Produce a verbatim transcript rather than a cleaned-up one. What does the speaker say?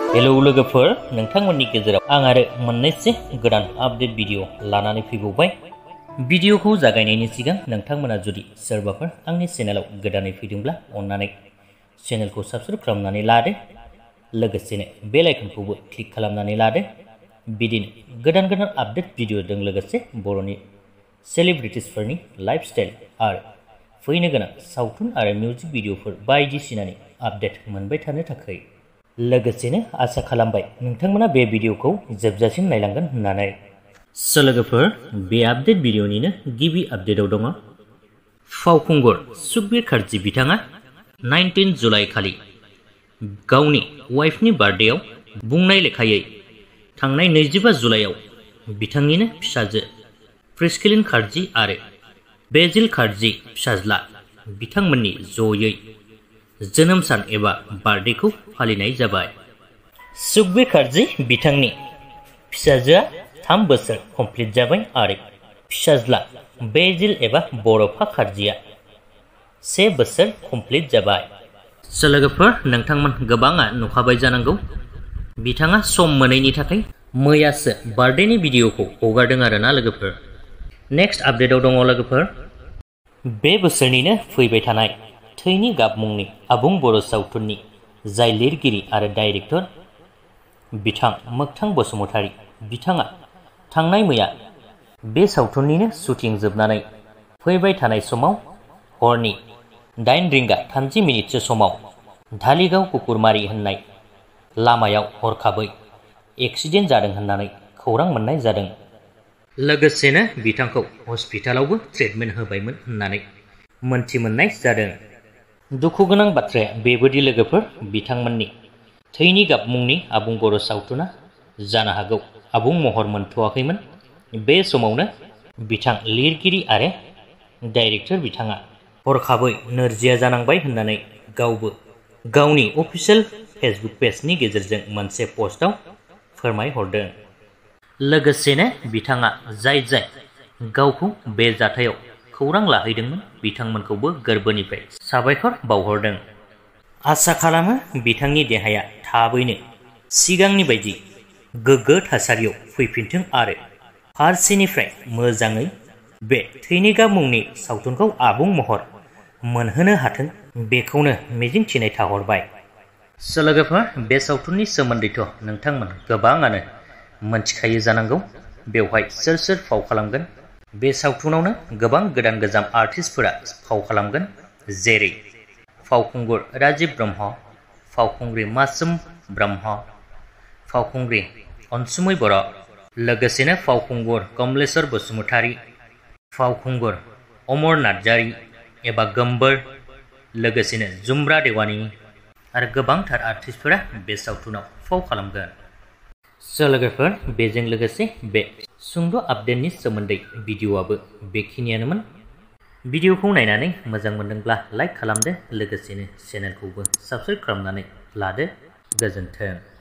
Hello लोगोफोर नोंथांमोननि गेजेराव आं आरो मोननैसो गोदान आपडेट भिडिअ लानानै फैबावबाय। भिडिअखौ जागायनायनि सिगां नोंथांमोना जुदि सोरबाफोर आंनि चेनेलाव गोदानै फैदोंब्ला अन्नानै चेनेलखौ साबस्क्राइब खालामनानै लादो, लोगोसेनो बेल आइकनखौबो क्लिक खालामनानै लादो। बिदिनो गोदान गोदान आपडेट भिडिअजों लोगोसे बर'नि सेलिब्रिटिसफोरनि लाइफस्टाइल आरो फैनो गोनां सावथुन आरो मिउजिक भिडिअफोर बायदिसिनानि आपडेट मोनबाय थानो थाखाय लोगोसेनो आसा खालामबाय नोंथांमोना बे भिडिअखौ जोबजासिम नायलांगोन होननानै। स' लोगोफोर, बे आपडेट भिडिअनिनो गिबि आपडेटआव दङ फावखुंगुर सुकबिर काrzee बिथाङा नाइनटिन जुलाइ खालि गावनि वाइफनि बार्थडेआव बुंनाय लेखायै थांनाय नैजिबा जुलाइआव बिथांनिनो फिसाजो प्रिस्किलिन काrzee आरो बेजिल काrzee फिसाज्ला बिथांमोननि जयै जोनोम सान एबा बार्थडेखौ फालिनाय जाबाय। सुकबिर काrzee बिथांनि फिसाजोआ थाम बोसोर कमप्लिट जाबाय आरो फिसाज्ला बेजिल एबा बड'फा कार्जीआ से बोसोर कमप्लिट जाबाय। स' लोगोफोर, नोंथांमोन गोबाङा नुखाबाय जानांगौ बिथाङा सम मोनैनि थाखाय मैयासो बार्थडेनि भिडिअखौ हगारदों आरोना लोगोफोर। नेक्स्ट आपडेटआव दङ लोगोफोर, बे बोसोरनिनो फैबाय थानाय थैनि गाब मुंनि आबुं बर' सावथुननि जाय लिरगिरि आरो डाइरेक्टर बिथां मोगथां बसुमतारी बिथाङा थांनाय मैया बे सावथुननिनो शुटिं जोबनानै फैबाय थानाय समाव हरनि दाइन रिंगा थामजि मिनिटसो समाव धालिगाव कुकुरमारि होननाय लामायाव हरखाबै एक्सिडेन्ट जादों होननानै खौरां मोननाय जादों। लोगोसेनो बिथांखौ हस्पिटालावबो ट्रिटमेन्ट होबायमोन होननानै मोनथि मोननाय जादों। दुखु गोनां बाथ्राया बेबायदि लोगोफोर, बिथांमोननि थैनि गाब मुंनि आबुं बर' सावथुना जानो हागौ आबुं महर मोनथ'वाखैमोन। बे समावनो बिथां लिरगिरि आरो डाइरेक्टर बिथाङा हरखाबै नोरजिया जानांबाय होननानै गावबो गावनि अफिसियेल फेसबुक पेजनि गेजेरजों मोनसे पस्टआव फोरमायहरदों। लोगोसेनो बिथाङा जाय जाय गावखौ बे जाथायाव खौरां लाहैदोंमोन बिथांमोनखौबो गोरबोनिफ्राय साबायखर बावहरदों। आसा खालामो बिथांनि देहाया थाबैनो सिगांनि बायदि गोग्गो थासारियाव फैफिनथों आरो फारसेनिफ्राय मोजाङै बे थैनि गाब मुंनि सावथुनखौ आबुं महर मोनहोनो हाथों, बेखौनो मिजिंथिनाय थाहरबाय। स' लोगोफोर, बे सावथुननि सोमोन्दैथ' नोंथांमोन गोबाङानो मोनथिखायो जानांगौ बेवहाय सोर सोर फाव खालामगोन। बे सावथुनावनो गोबां गोदान गोजाम आर्टिस्टफोरा फाव खालामगोन, जेरै फावखुंगुर राजिब ब्रह्म, फावखुंग्रि मासुम ब्रह्म, फावखुंग्रि अनसुमै बर', लोगोसेनो फावखुंगुर कमलेश्वर बसुमतारी, फावखुंगुर अमर नार्जारी एबा गोम्बोर, लोगोसेनो जुमब्रा देवानी आरो गोबांथार आर्टिस्टफोरा बे सावथुनाव फाव खालामगोन। स' लोगोफोर, बेजों लोगोसे बे सुंद' आपडेटनि सोमोन्दै भिडिअआबो बेखिनियानोमोन। भिडिअखौ नायनानै मोजां मोनदोंब्ला लाइक खालामदो, लोगोसेनो चेनेलखौबो साबस्क्राइब खालामनानै लादो। गोजोन्थों।